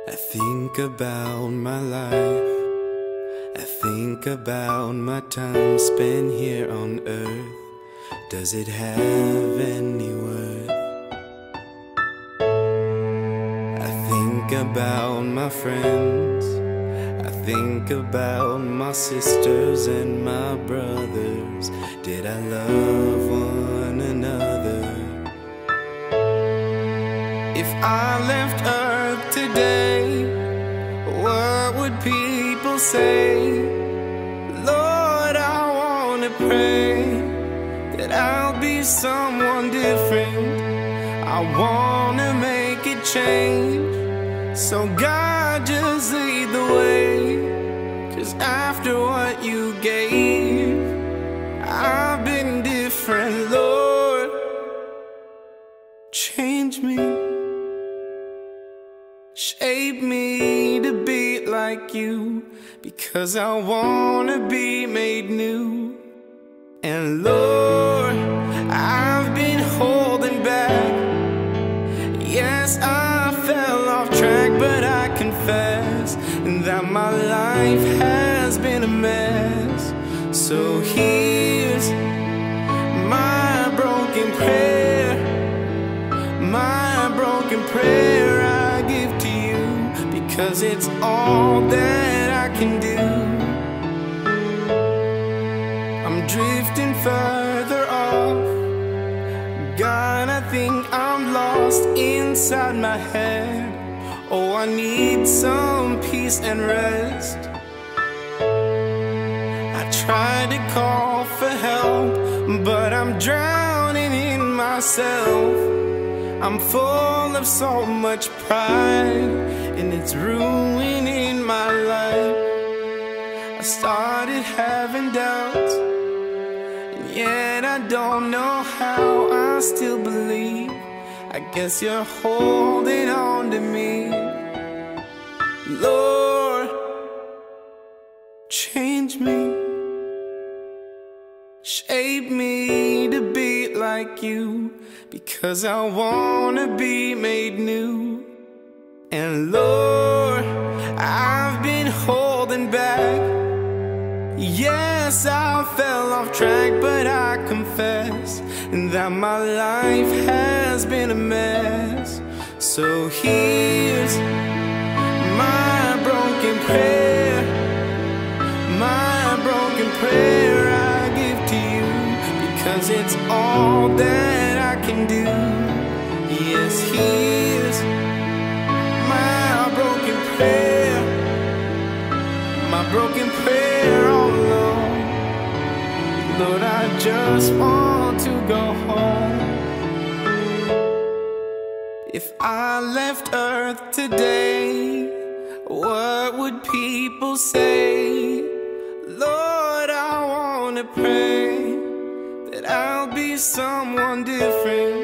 I think about my life. I think about my time spent here on earth. Does it have any worth? I think about my friends. I think about my sisters and my brothers. Did I love one another? If I left Earth today, what would people say? Lord, I wanna pray that I'll be someone different. I wanna make a change. So God, just lead the way. 'Cause after what you gave, I've been different. Lord, change me. Shape me to be like you, because I wanna be made new. And Lord, I've been holding back. Yes, I fell off track, but I confess that my life has been a mess. So here's my broken prayer, my broken prayer I give to you, because it's all that I can do. I'm drifting further off. God, I think I'm lost inside my head. Oh, I need some peace and rest. I try to call for help, but I'm drowning in myself. I'm full of so much pride, and it's ruining my life. I started having doubts, and yet I don't know how I still believe. I guess you're holding on to me. Lord, change me. Shape me to be like you, because I wanna be made new. And Lord, I've been holding back. Yes, I fell off track, but I confess that my life has been a mess. So here's my broken prayer, my broken prayer I give to you, because it's all that I can do. Yes, here's my broken prayer, my broken prayer all alone. Lord, I just want to go home. If I left Earth today, what would people say? Lord, I wanna pray that I'll be someone different.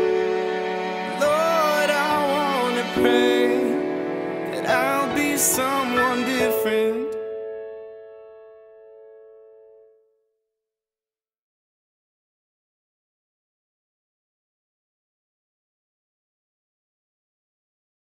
Lord, I wanna pray that I'll be someone